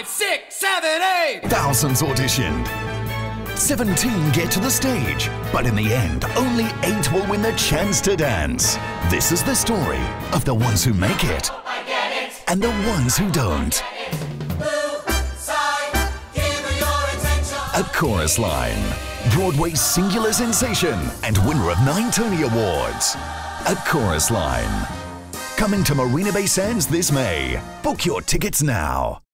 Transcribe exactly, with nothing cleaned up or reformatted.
five, six, seven, eight. Thousands auditioned. Seventeen get to the stage, but in the end, only eight will win the chance to dance. This is the story of the ones who make it, I get it. and the ones who don't. A Chorus Line, Broadway's singular sensation and winner of nine Tony Awards. A Chorus Line. Coming to Marina Bay Sands this May. Book your tickets now.